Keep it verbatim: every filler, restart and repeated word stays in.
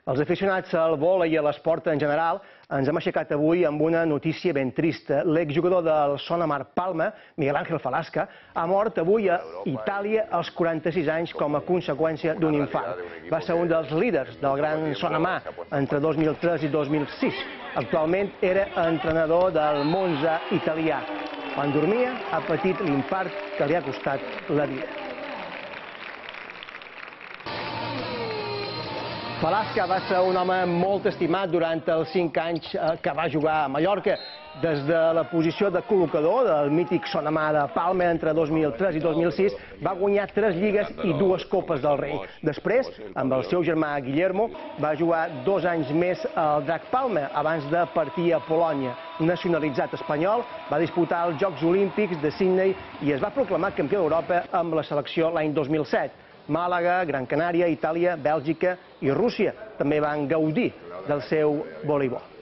Els aficionats al vòlei i a l'esport en general ens hem aixecat avui amb una notícia ben trista. L'exjugador del Sonamar Palma, Miguel Ángel Falasca, ha mort avui a Itàlia als quaranta-sis anys com a conseqüència d'un infart. Va ser un dels líders del gran Sonamar entre dos mil tres i dos mil sis. Actualment era entrenador del Monza italià. Quan dormia ha patit l'infart que li ha costat la vida. Falasca va ser un home molt estimat durant els cinc anys que va jugar a Mallorca. Des de la posició de col·locador del mític Sonamar de Palma entre dos mil tres i dos mil sis, va guanyar tres lligues i dues copes del rei. Després, amb el seu germà Guillermo, va jugar dos anys més al Drac Palma abans de partir a Polònia. Nacionalitzat espanyol, va disputar els Jocs Olímpics de Sydney i es va proclamar campió d'Europa amb la selecció l'any dos mil set. Màlaga, Gran Canària, Itàlia, Bèlgica i Rússia també van gaudir del seu voleibol.